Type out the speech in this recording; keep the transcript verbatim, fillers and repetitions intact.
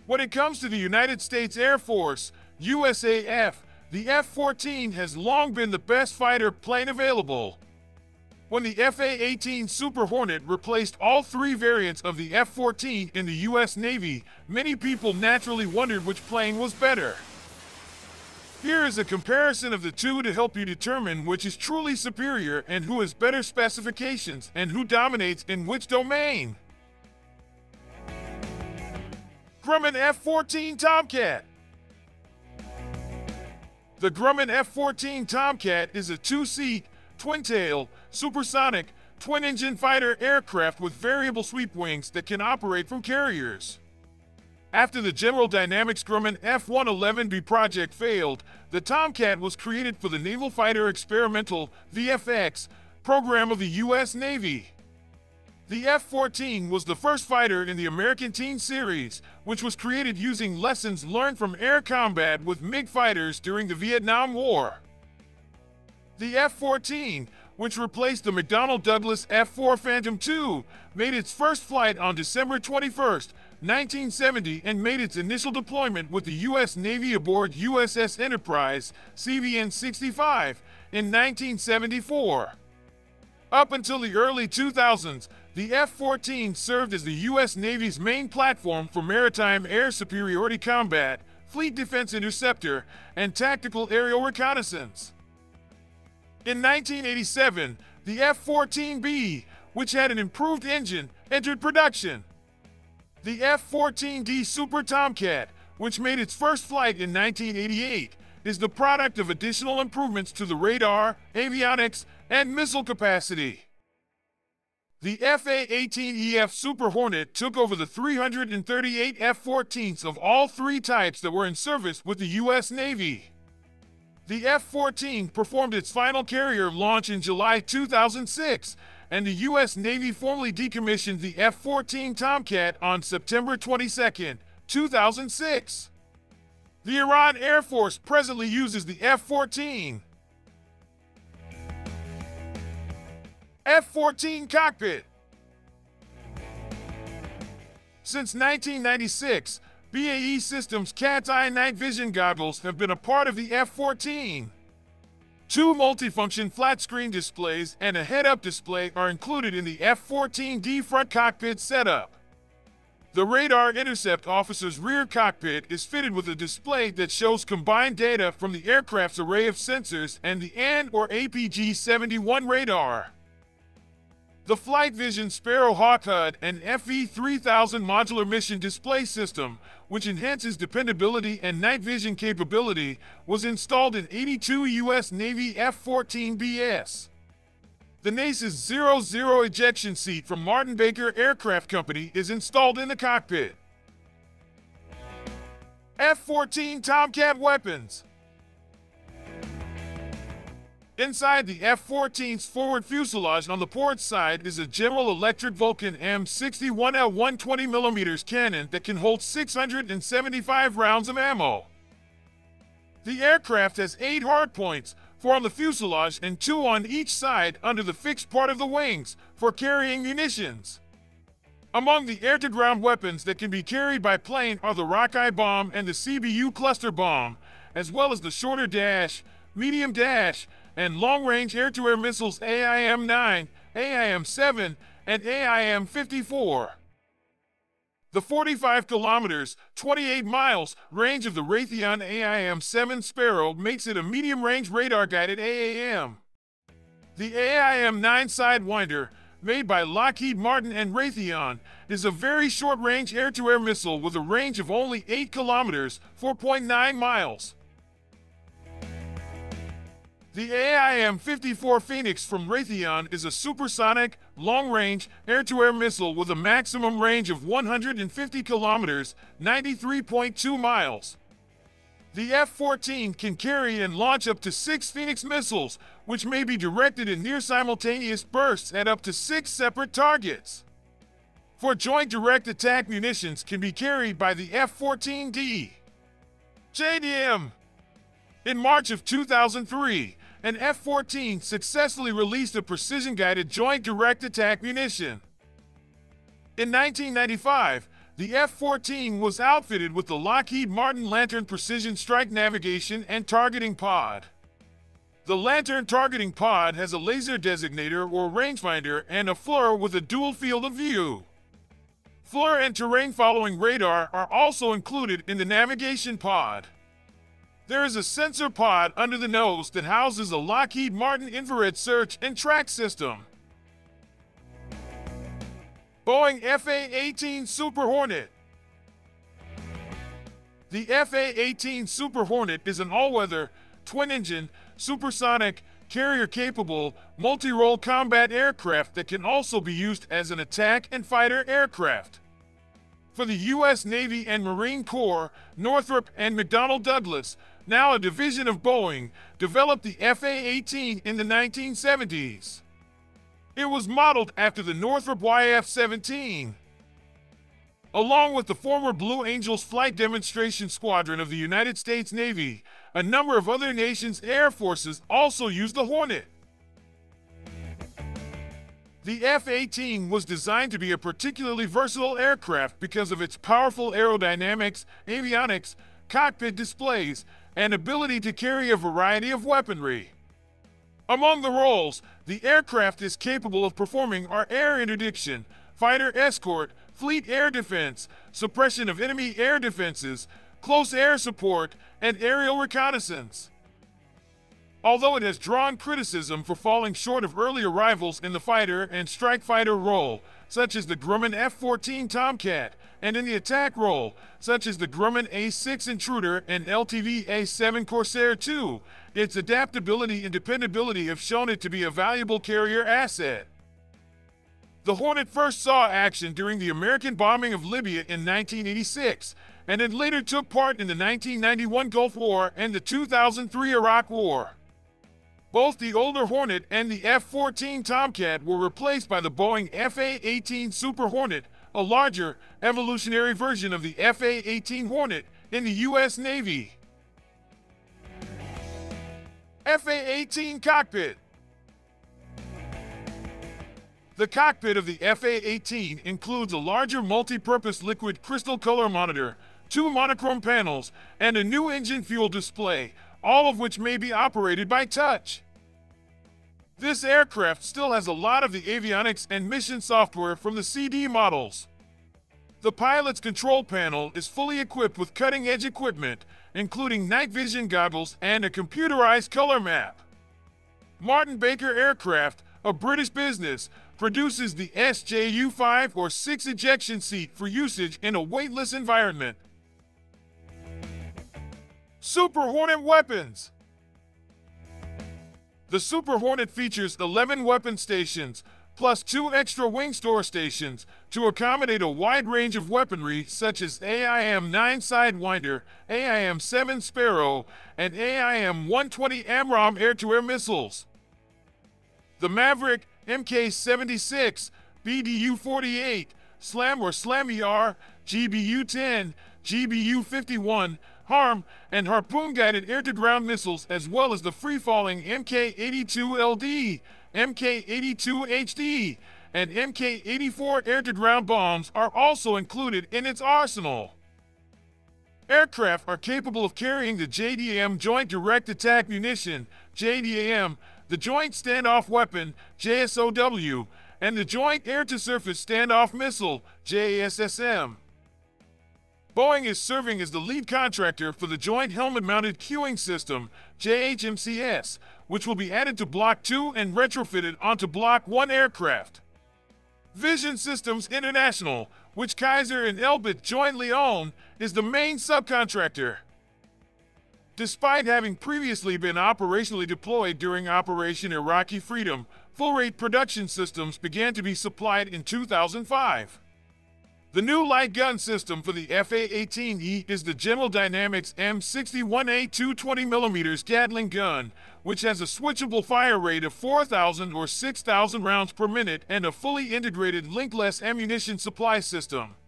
When it comes to the United States Air Force, U S A F, the F fourteen has long been the best fighter plane available. When the F A eighteen Super Hornet replaced all three variants of the F fourteen in the U S Navy, many people naturally wondered which plane was better. Here is a comparison of the two to help you determine which is truly superior and who has better specifications and who dominates in which domain. Grumman F fourteen Tomcat. The Grumman F fourteen Tomcat is a two-seat, twin-tail, supersonic, twin-engine fighter aircraft with variable sweep wings that can operate from carriers. After the General Dynamics Grumman F one eleven B project failed, the Tomcat was created for the Naval Fighter Experimental V F X program of the U S Navy. The F fourteen was the first fighter in the American Teen Series, which was created using lessons learned from air combat with MiG fighters during the Vietnam War. The F fourteen, which replaced the McDonnell Douglas F four Phantom two, made its first flight on December twenty-first, nineteen seventy and made its initial deployment with the U S Navy aboard U S S Enterprise, C V N sixty-five, in nineteen seventy-four. Up until the early two thousands, the F fourteen served as the U S Navy's main platform for maritime air superiority combat, fleet defense interceptor, and tactical aerial reconnaissance. In nineteen eighty-seven, the F fourteen B, which had an improved engine, entered production. The F fourteen D Super Tomcat, which made its first flight in nineteen eighty-eight, is the product of additional improvements to the radar, avionics, and missile capacity. The F A eighteen E F Super Hornet took over the three hundred thirty-eight F fourteens of all three types that were in service with the U S Navy. The F fourteen performed its final carrier launch in July two thousand six, and the U S Navy formally decommissioned the F fourteen Tomcat on September twenty-second, two thousand six. The Iran Air Force presently uses the F fourteen. F fourteen Cockpit. Since nineteen ninety-six, B A E Systems Cat's Eye night vision goggles have been a part of the F fourteen. Two multifunction flat-screen displays and a head-up display are included in the F fourteen D front cockpit setup. The Radar Intercept Officer's rear cockpit is fitted with a display that shows combined data from the aircraft's array of sensors and the A N or A P G seventy-one radar. The Flight Vision Sparrow Hawk H U D and F E three thousand modular mission display system, which enhances dependability and night vision capability, was installed in eighty-two U S Navy F fourteen B S. The NACE's zero zero ejection seat from Martin Baker Aircraft Company is installed in the cockpit. F fourteen Tomcat Weapons. Inside the F fourteen's forward fuselage on the port side is a General Electric Vulcan M sixty-one L one hundred twenty millimeter cannon that can hold six hundred seventy-five rounds of ammo. The aircraft has eight hardpoints, four on the fuselage and two on each side under the fixed part of the wings, for carrying munitions. Among the air-to-ground weapons that can be carried by plane are the Rockeye bomb and the C B U cluster bomb, as well as the shorter dash, medium dash, and long-range air-to-air missiles A I M nine, A I M seven, and A I M fifty-four. The forty-five kilometers, twenty-eight miles, range of the Raytheon A I M seven Sparrow makes it a medium-range radar-guided A A M. The A I M nine Sidewinder, made by Lockheed Martin and Raytheon, is a very short-range air-to-air missile with a range of only eight kilometers, four point nine miles. The A I M fifty-four Phoenix from Raytheon is a supersonic, long-range, air-to-air missile with a maximum range of one hundred fifty kilometers, ninety-three point two miles. The F fourteen can carry and launch up to six Phoenix missiles, which may be directed in near-simultaneous bursts at up to six separate targets. For Joint Direct Attack munitions can be carried by the F fourteen D. J D M. In March of two thousand three, an F fourteen successfully released a precision-guided Joint Direct Attack munition. In nineteen ninety-five, the F fourteen was outfitted with the Lockheed Martin Lantern Precision Strike Navigation and Targeting Pod. The Lantern Targeting Pod has a laser designator or rangefinder and a F L R with a dual field of view. F L R and terrain-following radar are also included in the navigation pod. There is a sensor pod under the nose that houses a Lockheed Martin infrared search and track system. Boeing F A eighteen Super Hornet. The F A eighteen Super Hornet is an all-weather, twin-engine, supersonic, carrier-capable, multi-role combat aircraft that can also be used as an attack and fighter aircraft. For the U S Navy and Marine Corps, Northrop and McDonnell Douglas, now a division of Boeing, developed the F A eighteen in the nineteen seventies. It was modeled after the Northrop Y F seventeen. Along with the former Blue Angels Flight Demonstration Squadron of the United States Navy, a number of other nations' air forces also use the Hornet. The F eighteen was designed to be a particularly versatile aircraft because of its powerful aerodynamics, avionics, cockpit displays, and ability to carry a variety of weaponry. Among the roles, the aircraft is capable of performing are air interdiction, fighter escort, fleet air defense, suppression of enemy air defenses, close air support, and aerial reconnaissance. Although it has drawn criticism for falling short of earlier rivals in the fighter and strike fighter role, such as the Grumman F fourteen Tomcat, and in the attack role, such as the Grumman A six Intruder and L T V A seven Corsair two, its adaptability and dependability have shown it to be a valuable carrier asset. The Hornet first saw action during the American bombing of Libya in nineteen eighty-six, and it later took part in the nineteen ninety-one Gulf War and the two thousand three Iraq War. Both the older Hornet and the F fourteen Tomcat were replaced by the Boeing F A eighteen Super Hornet, a larger, evolutionary version of the F A eighteen Hornet in the U S Navy. F A eighteen Cockpit. The cockpit of the F A eighteen includes a larger multi-purpose liquid crystal color monitor, two monochrome panels, and a new engine fuel display, all of which may be operated by touch. This aircraft still has a lot of the avionics and mission software from the C D models. The pilot's control panel is fully equipped with cutting-edge equipment, including night vision goggles and a computerized color map. Martin Baker Aircraft, a British business, produces the S J U five or six ejection seat for usage in a weightless environment. Super Hornet weapons. The Super Hornet features eleven weapon stations, plus two extra wing store stations, to accommodate a wide range of weaponry such as A I M nine Sidewinder, A I M seven Sparrow, and A I M one twenty AMRAAM air-to-air missiles. The Maverick, M K seventy-six, B D U forty-eight, SLAM or SLAM-E R, G B U ten, G B U fifty-one, HARM, and harpoon-guided air-to-ground missiles, as well as the free-falling M K eighty-two L D, M K eighty-two H D, and M K eighty-four air-to-ground bombs are also included in its arsenal. Aircraft are capable of carrying the J D A M Joint Direct Attack Munition, J D A M, the Joint Standoff Weapon, J S O W, and the Joint Air-to-Surface Standoff Missile, J A S S M. Boeing is serving as the lead contractor for the Joint Helmet-Mounted Cueing System, J H M C S, which will be added to Block two and retrofitted onto Block one aircraft. Vision Systems International, which Kaiser and Elbit jointly own, is the main subcontractor. Despite having previously been operationally deployed during Operation Iraqi Freedom, full-rate production systems began to be supplied in two thousand five. The new light gun system for the F A eighteen E is the General Dynamics M sixty-one A two twenty millimeter Gatling gun, which has a switchable fire rate of four thousand or six thousand rounds per minute and a fully integrated linkless ammunition supply system.